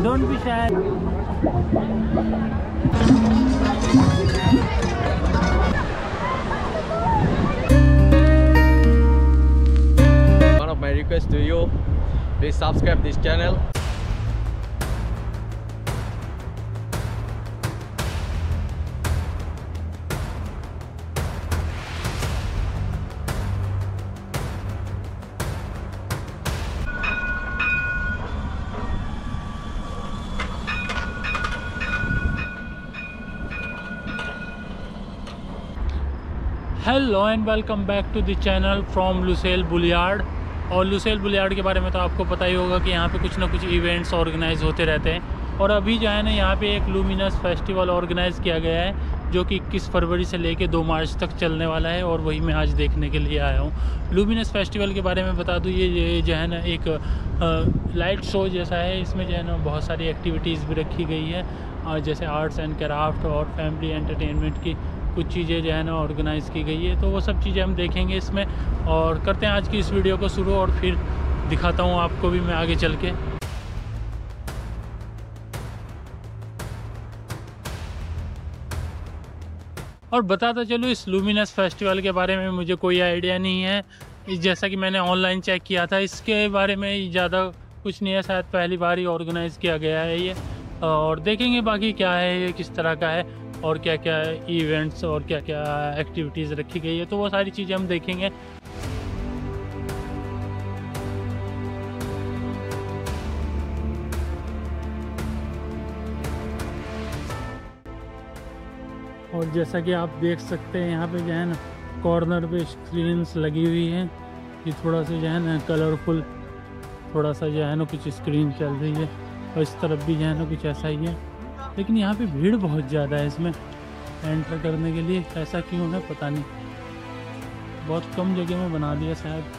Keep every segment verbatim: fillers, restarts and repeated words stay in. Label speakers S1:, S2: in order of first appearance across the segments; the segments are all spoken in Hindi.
S1: Don't be shy.
S2: One of my requests to you, please subscribe this channel.
S1: Hello and welcome back to the channel from Lusail Boulevard. और लुसेल बुलियार्ड के बारे में तो आपको पता ही होगा कि यहाँ पे कुछ ना कुछ इवेंट्स ऑर्गेनाइज होते रहते हैं। और अभी जो है ना यहाँ पे एक लुमिनस फेस्टिवल ऑर्गेनाइज़ किया गया है जो कि इक्कीस फरवरी से लेके दो मार्च तक चलने वाला है, और वही मैं आज देखने के लिए आया हूँ। लुमिनस फेस्टिवल के बारे में बता दूँ, ये ये जो है ना एक आ, लाइट शो जैसा है। इसमें जो है ना बहुत सारी एक्टिविटीज़ भी रखी गई है, और जैसे आर्ट्स एंड क्राफ्ट और फैमिली एंटरटेनमेंट की कुछ चीज़ें जो है ना ऑर्गेनाइज़ की गई है। तो वो सब चीज़ें हम देखेंगे इसमें, और करते हैं आज की इस वीडियो को शुरू, और फिर दिखाता हूँ आपको भी मैं आगे चल के। और बताता चलूँ, इस लुमिनस फेस्टिवल के बारे में मुझे कोई आइडिया नहीं है। इस जैसा कि मैंने ऑनलाइन चेक किया था, इसके बारे में ज़्यादा कुछ नहीं है, शायद पहली बार ही ऑर्गेनाइज़ किया गया है ये। और देखेंगे बाकी क्या है, ये किस तरह का है, और क्या क्या इवेंट्स और क्या क्या एक्टिविटीज़ रखी गई है, तो वो सारी चीज़ें हम देखेंगे। और जैसा कि आप देख सकते हैं यहाँ पे जो है ना कॉर्नर पे स्क्रीन्स लगी हुई हैं, ये थोड़ा सा जो है ना कलरफुल, थोड़ा सा जो है ना कुछ स्क्रीन चल रही है, और इस तरफ भी जो है ना कुछ ऐसा ही है। लेकिन यहाँ पे भीड़ बहुत ज़्यादा है इसमें एंटर करने के लिए, ऐसा क्यों है पता नहीं, बहुत कम जगह में बना दिया शायद।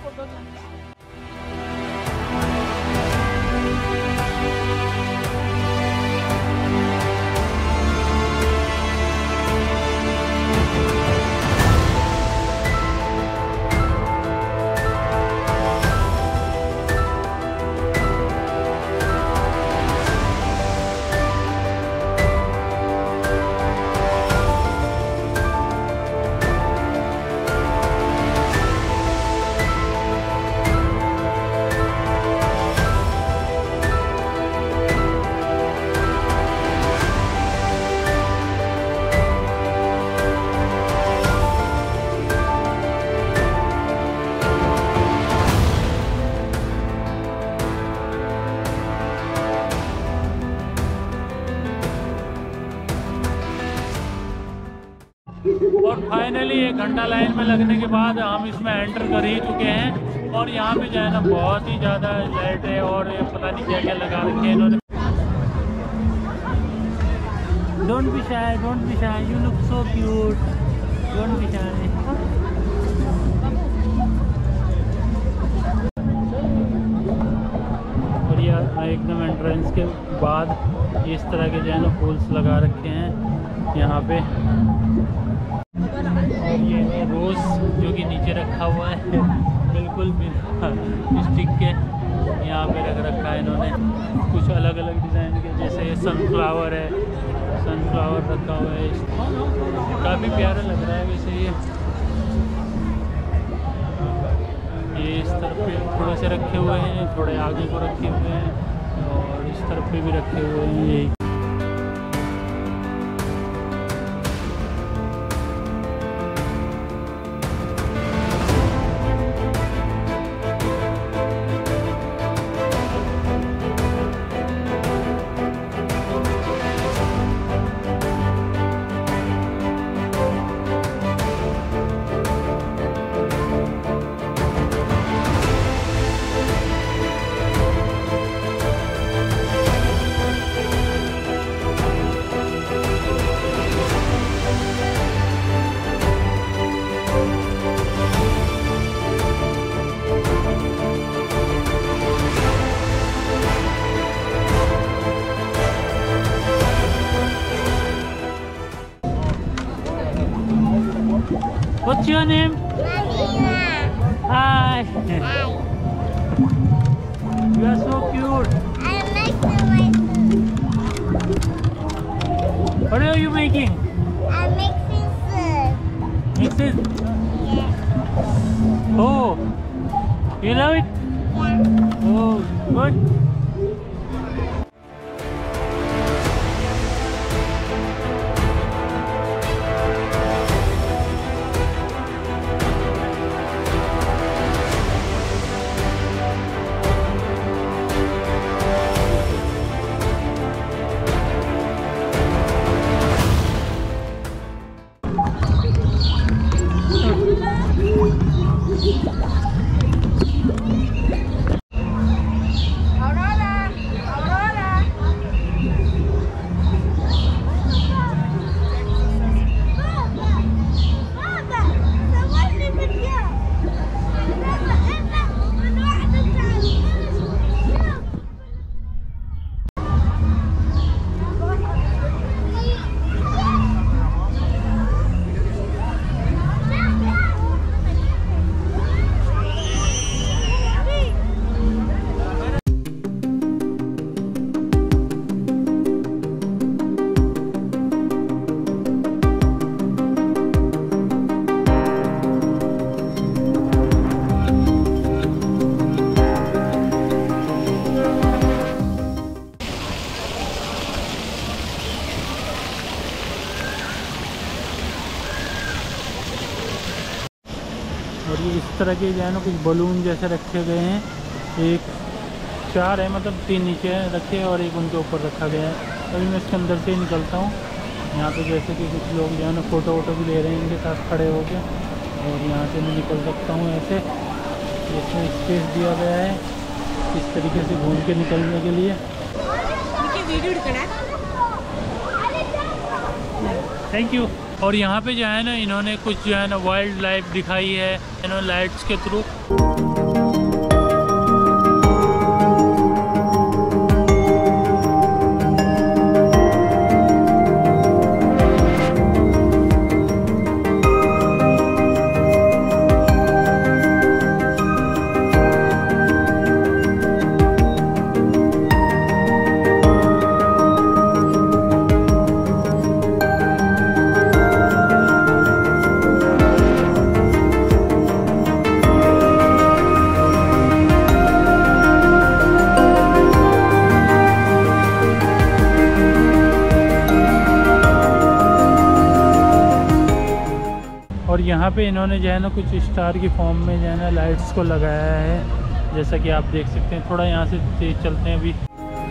S1: और फाइनली एक घंटा लाइन में लगने के बाद हम इसमें एंटर कर ही चुके हैं। और यहाँ पे जो है ना बहुत ही ज़्यादा लाइट है, और ये पता नहीं क्या क्या लगा रखे हैं इन्होंने। Don't be shy, don't be shy, you look so cute, don't be shy. और ये एकदम एंट्रेंस के बाद इस तरह के जो है ना फूल्स लगा रखे हैं यहाँ पे। और ये रोज़ जो कि नीचे रखा हुआ है बिल्कुल स्टिक के, यहाँ पे रख रखा है इन्होंने कुछ अलग अलग डिज़ाइन के, जैसे सनफ्लावर है, सनफ्लावर रखा हुआ है, काफ़ी प्यारा लग रहा है वैसे ये। ये इस तरफ पे थोड़े से रखे हुए हैं, थोड़े आगे को रखे हुए हैं, और इस तरफ पे भी रखे हुए हैं यही। What's your name?
S3: Marina.
S1: Hi.
S3: Hi.
S1: You are so cute.
S3: I like the white.
S1: making?
S3: I'm mixing soup.
S1: Mix it.
S3: Yeah.
S1: Oh, you love it?
S3: Yeah.
S1: Oh, good. और ये इस तरह के जो है ना कुछ बलून जैसे रखे गए हैं, एक चार है, मतलब तीन नीचे रखे और एक उनके ऊपर रखा गया है। अभी मैं इसके अंदर से ही निकलता हूँ। यहाँ पे जैसे कि कुछ लोग जो है ना फ़ोटो वोटो भी ले रहे हैं इनके साथ खड़े होके, और यहाँ से मैं निकल सकता हूँ ऐसे। इसमें स्पेस दिया गया है इस तरीके से घूम के निकलने के लिए। Thank you. और यहाँ पे जो है ना इन्होंने कुछ जो है ना वाइल्ड लाइफ दिखाई है इन्होंने लाइट्स के थ्रू। और यहाँ पे इन्होंने जो है ना कुछ स्टार की फॉर्म में जो है ना लाइट्स को लगाया है, जैसा कि आप देख सकते हैं। थोड़ा यहाँ से तेज चलते हैं अभी।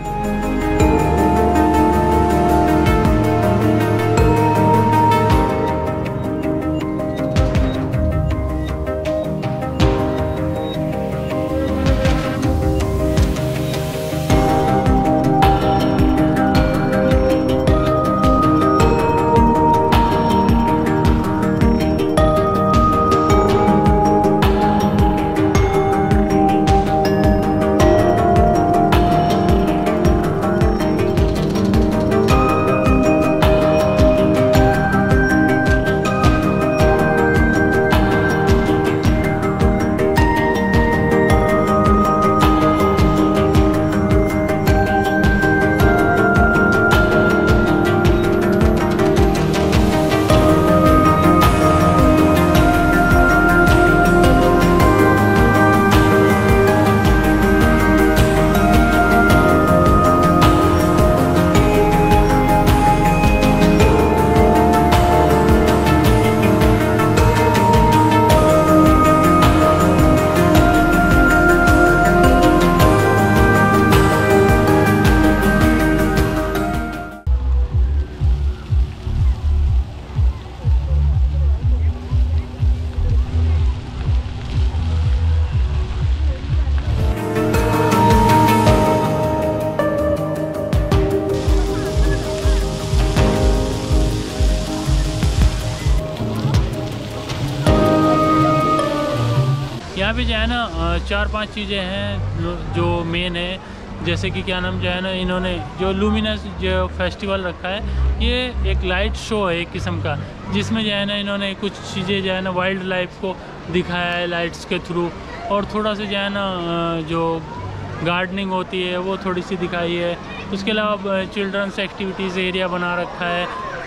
S1: यहाँ पे जो है ना चार पांच चीज़ें हैं जो मेन है, जैसे कि क्या नाम जो है ना इन्होंने जो लूमिनस जो फेस्टिवल रखा है, ये एक लाइट शो है एक किस्म का, जिसमें जो है ना इन्होंने कुछ चीज़ें जो है ना वाइल्ड लाइफ को दिखाया है लाइट्स के थ्रू, और थोड़ा सा जो है ना जो गार्डनिंग होती है वो थोड़ी सी दिखाई है। उसके अलावा चिल्ड्रंस एक्टिविटीज़ एरिया बना रखा है,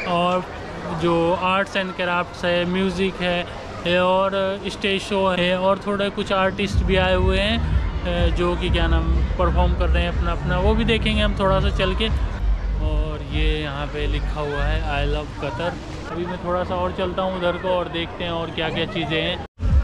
S1: और जो आर्ट्स एंड क्राफ्ट्स है, म्यूज़िक है और स्टेज शो है और थोड़े कुछ आर्टिस्ट भी आए हुए हैं जो कि क्या नाम परफॉर्म कर रहे हैं अपना अपना, वो भी देखेंगे हम थोड़ा सा चल के। और ये यहाँ पे लिखा हुआ है आई लव कतर। अभी मैं थोड़ा सा और चलता हूँ उधर को और देखते हैं और क्या क्या चीज़ें हैं।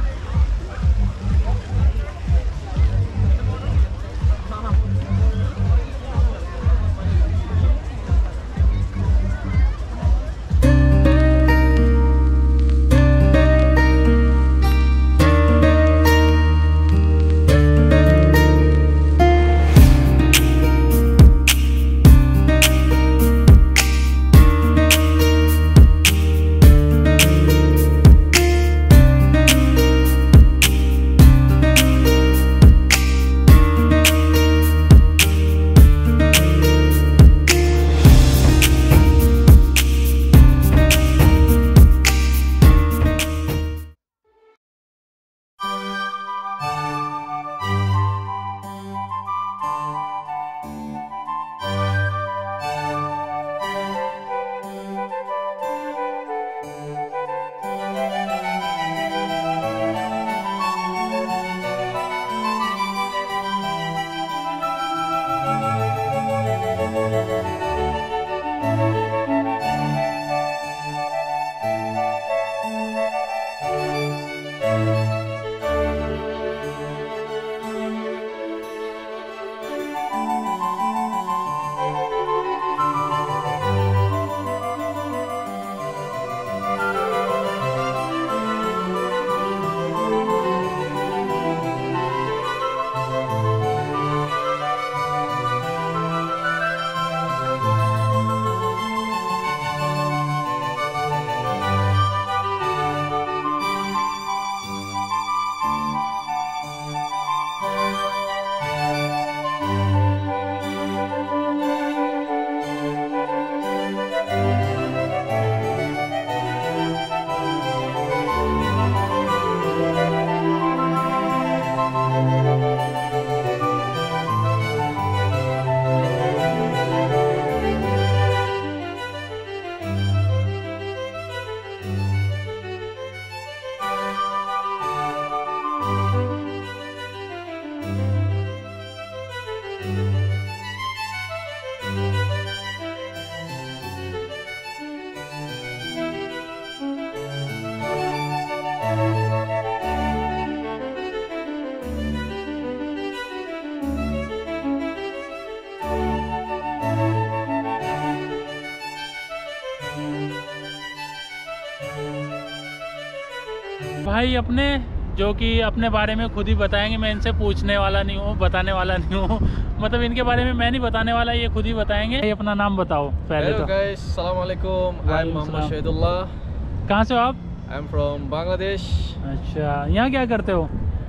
S1: भाई अपने जो कि अपने बारे में खुद ही बताएंगे, मैं इनसे पूछने वाला नहीं हूँ, बताने वाला नहीं हूँ, मतलब इनके बारे में मैं नहीं बताने वाला, ये खुद ही बताएंगे। भाई अपना नाम बताओ पहले।
S2: Hello
S1: तो
S2: guys, अस्सलाम वालेकुम। I'm Mohammad Shahidullah।
S1: कहाँ से हो आप?
S2: I'm from Bangladesh।
S1: अच्छा, यहाँ क्या करते हो?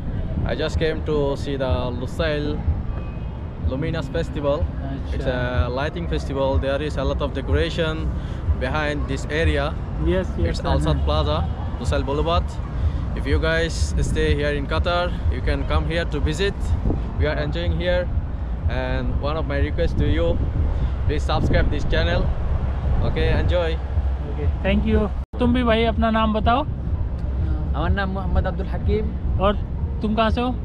S2: I just came to see the Lusail Luminous Festival। It's a lighting festival। There is a lot of decoration behind this area।
S3: Yes, yes.
S2: It's Al Sadd Plaza, Lusail Boulevard। If you guys stay here in Qatar, you can come here to visit। We are enjoying here, and one of my requests to you, please subscribe this channel। Okay, enjoy।
S1: Okay, thank you। तुम भी भाई अपना नाम बताओ।
S4: আমার নাম মোহাম্মদ আব্দুল হাকিম।
S1: और तुम कहाँ से हो?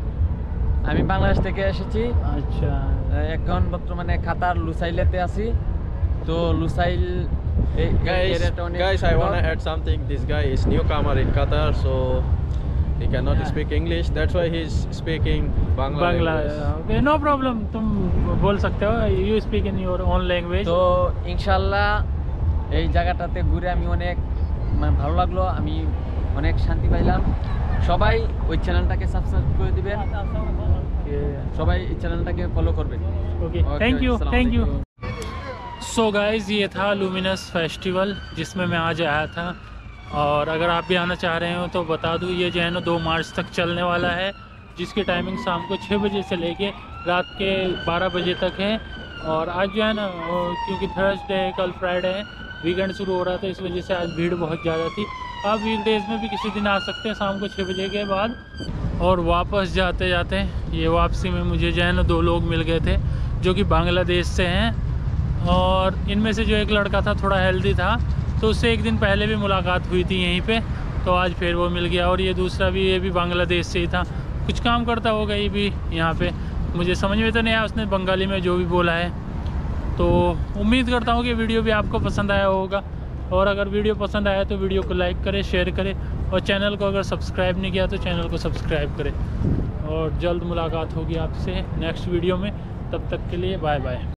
S4: আমি বাংলাদেশ থেকে এসেছি।
S1: अच्छा।
S4: এখন বর্তমানে কাতার লুসাইলেতে আছি। তো Lusail
S2: Guys, guys, I want to add something. This guy is newcomer in Qatar, so he cannot
S1: Yeah.
S2: speak English। That's why he's speaking Bangla
S1: Bangla.
S2: language।
S1: Okay, no problem, तुम बोल सकते हो, you speak in your own language.
S4: তো ইনশাআল্লাহ এই জায়গাটাতে ঘুরে আমি অনেক মানে ভালো লাগলো, আমি অনেক শান্তি পাইলাম। সবাই ওই চ্যানেলটাকে সাবস্ক্রাইব করে দিবেন, সবাই এই চ্যানেলটাকে ফলো করবেন।
S1: Okay, thank you, thank you. So guys, ये था लुमिनस फेस्टिवल जिसमें मैं आज आया था, और अगर आप भी आना चाह रहे हो तो बता दूँ, ये जो है ना दो मार्च तक चलने वाला है, जिसकी टाइमिंग शाम को छः बजे से लेके रात के बारह बजे तक है। और आज जो है ना, क्योंकि थर्सडे है, कल फ्राइडे है, वीकेंड शुरू हो रहा था, इस वजह से आज भीड़ बहुत ज़्यादा थी। आप वीकडेज़ में भी किसी दिन आ सकते हैं शाम को छः बजे के बाद। और वापस जाते जाते ये वापसी में मुझे जो है ना दो लोग मिल गए थे जो कि बांग्लादेश से हैं, और इनमें से जो एक लड़का था थोड़ा हेल्दी था, तो उससे एक दिन पहले भी मुलाकात हुई थी यहीं पे, तो आज फिर वो मिल गया। और ये दूसरा भी, ये भी बांग्लादेश से ही था, कुछ काम करता होगा ये भी यहाँ पे, मुझे समझ में तो नहीं आया उसने बंगाली में जो भी बोला है। तो उम्मीद करता हूँ कि वीडियो भी आपको पसंद आया होगा, और अगर वीडियो पसंद आया तो वीडियो को लाइक करें, शेयर करें, और चैनल को अगर सब्सक्राइब नहीं किया तो चैनल को सब्सक्राइब करें। और जल्द मुलाकात होगी आपसे नेक्स्ट वीडियो में, तब तक के लिए बाय बाय।